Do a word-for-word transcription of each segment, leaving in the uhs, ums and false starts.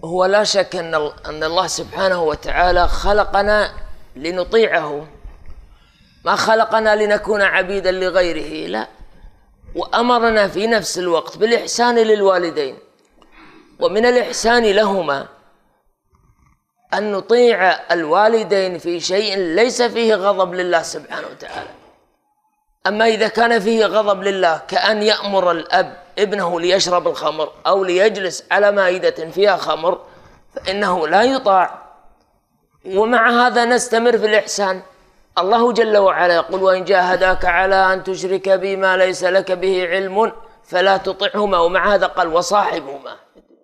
هو لا شك أن أن الله سبحانه وتعالى خلقنا لنطيعه، ما خلقنا لنكون عبيدا لغيره، لا، وأمرنا في نفس الوقت بالإحسان للوالدين، ومن الإحسان لهما أن نطيع الوالدين في شيء ليس فيه غضب لله سبحانه وتعالى. أما إذا كان فيه غضب لله كأن يأمر الأب ابنه ليشرب الخمر أو ليجلس على مائدة فيها خمر فإنه لا يطاع، ومع هذا نستمر في الإحسان. الله جل وعلا يقول: وإن جاهداك على أن تشرك بي ما ليس لك به علم فلا تطعهما، ومع هذا قال: وصاحبهما.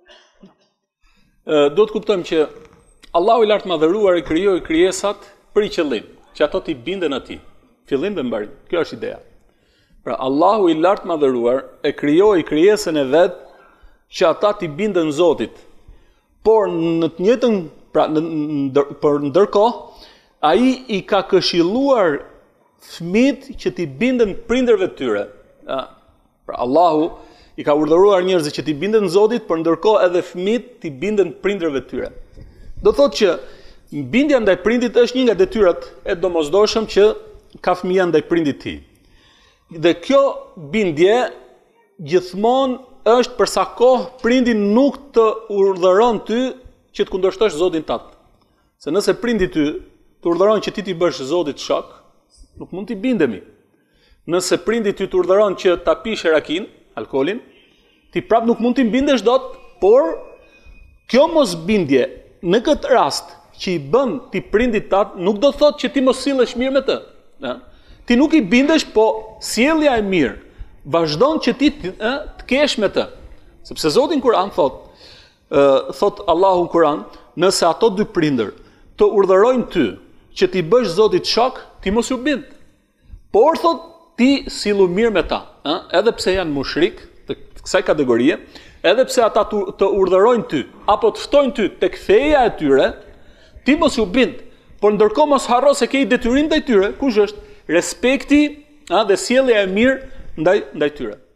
Do të kuptojmë që Allahu i lartë madhëruar i krijoi krijesat për një qëllim, që ato t'i binden atij, fillim dhe mbarim. Kjo është ideja. Pra Allahu i lartë madhëruar e krijoi krijesën e vet që ata t'i binden Zotit. Por në të njëjtën, pra në, në, për ndërkohë, ai i ka këshilluar fëmijët që t'i binden prindërve të tyre. Pra Allahu i ka urdhëruar njerëzit që t'i binden Zotit, por ndërkohë edhe fëmijët t'i binden prindërve të tyre. Do thotë që bindja ndaj prindit është një nga detyrat e domosdoshëm që ka fëmia ndaj prindit të tij. Dhe kjo bindje gjithmonë është për sa kohë prindi nuk të urdhëron ty që të kundërshtosh Zotin tat. Se nëse prindi ty të urdhëron që ti t'i bësh Zotit shok, nuk mund t'i bindemi. Nëse prindi ty të urdhëron që ta pish rakin, alkolin, ti prap nuk mund t'i bindesh dot, por kjo mos bindje në këtë rast që i bën ti prindit tat nuk do thotë që ti mos sillesh mirë me të. Ja? Ti nuk i bindesh, po sjellja e mirë vazhdon që ti të, të kesh me të. Sepse Zoti në Kur'an thot, uh, thot Allahu në Kur'an, nëse ato dy prindër të urdhërojnë ty që ti bësh Zotit shok, ti mos u bind. Por thot ti sillu mirë me ta, ëh, edhe pse janë mushrik të kësaj kategorie, edhe pse ata të, të urdhërojnë ty apo të ftojnë ty tek feja e tyre, ti mos u bind. Por ndërkohë mos harro se ke detyrim ndaj tyre, kush është respekti, ëh, dhe sjellja e mirë ndaj ndaj tyre.